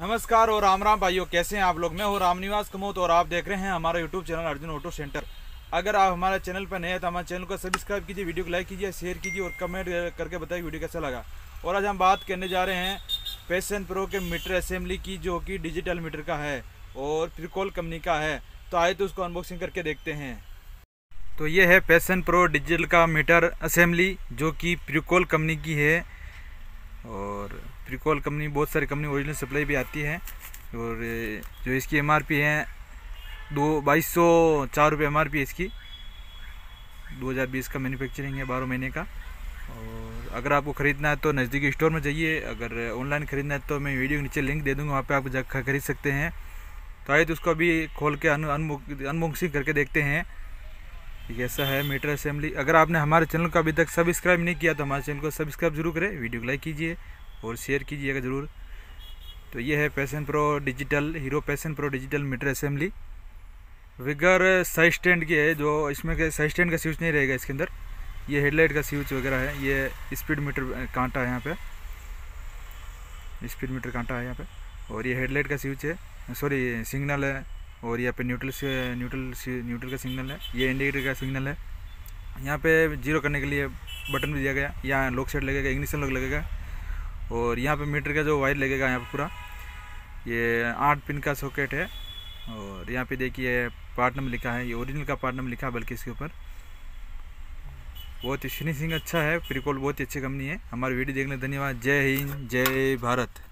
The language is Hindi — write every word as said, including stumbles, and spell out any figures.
नमस्कार और राम राम भाइयों, कैसे हैं आप लोग। मैं हूँ रामनिवास कमोत और आप देख रहे हैं हमारा YouTube channel Arjun auto centre. अगर आप हमारे चैनल पर नए हैं तो हमारे चैनल को सब्सक्राइब कीजिए, वीडियो को लाइक कीजिए, शेयर कीजिए और कमेंट करके बताइए वीडियो कैसा लगा। और आज हम बात करने जा रहे हैं पैशन प्रो के मीटर असेंबली की, जो कि डिजिटल मीटर का है और प्रिकोल कंपनी का है। तो आए तो उसको अनबॉक्सिंग करके देखते हैं। तो ये है पैशन प्रो डिजिटल का मीटर असेंबली, जो कि प्रिकोल कंपनी की है। और प्रिकोल कंपनी बहुत सारी कंपनी ओरिजिनल सप्लाई भी आती है। और जो इसकी एमआरपी है दो बाईस सौ चार रुपये एम आर पी है इसकी। दो हज़ार बीस का मैन्युफैक्चरिंग है, बारह महीने का। और अगर आपको ख़रीदना है तो नज़दीकी स्टोर में जाइए। अगर ऑनलाइन ख़रीदना है तो मैं वीडियो के नीचे लिंक दे दूँगा, वहाँ पे आप जाकर खरीद सकते हैं। तो आइए तो उसको अभी खोल के अनबॉक्सिंग करके देखते हैं कि कैसा है मीटर असेंबली। अगर आपने हमारे चैनल को अभी तक सब्सक्राइब नहीं किया तो हमारे चैनल को सब्सक्राइब जरूर करें, वीडियो को लाइक कीजिए और शेयर कीजिएगा ज़रूर। तो ये है Passion Pro digital Hero Passion Pro digital meter assembly. बगैर साइड स्टैंड की है, जो इसमें के साइड स्टैंड का स्विच नहीं रहेगा इसके अंदर। ये हेडलाइट का स्विच वगैरह है। ये स्पीड मीटर कांटा है यहाँ पे, स्पीड मीटर कांटा है यहाँ पे। और ये हेडलाइट का स्विच है, सॉरी सिग्नल है। और यहाँ पे न्यूट्रल से न्यूट्रल न्यूट्रल का सिग्नल है। ये इंडिकेटर का सिग्नल है। यहाँ पे जीरो करने के लिए बटन भी दिया गया। यहाँ लॉक सेट लगेगा, इग्निशन लॉक लगेगा। और यहाँ पे मीटर का जो वायर लगेगा यहाँ पे पूरा, ये आठ पिन का सॉकेट है। और यहाँ पे देखिए पार्ट नंबर लिखा है, ये ओरिजिनल का पार्ट नंबर लिखा है बल्कि इसके ऊपर। बहुत ही फिनिशिंग अच्छा है। प्रिकोल बहुत ही अच्छी कंपनी है। हमारी वीडियो देखने धन्यवाद। जय हिंद, जय भारत।